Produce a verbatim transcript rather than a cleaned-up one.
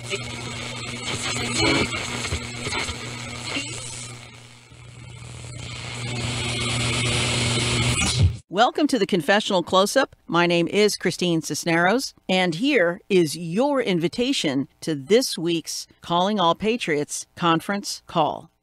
Welcome to the Confessional Close-Up. My name is Christine Cisneros, and here is your invitation to this week's Calling All Patriots conference call.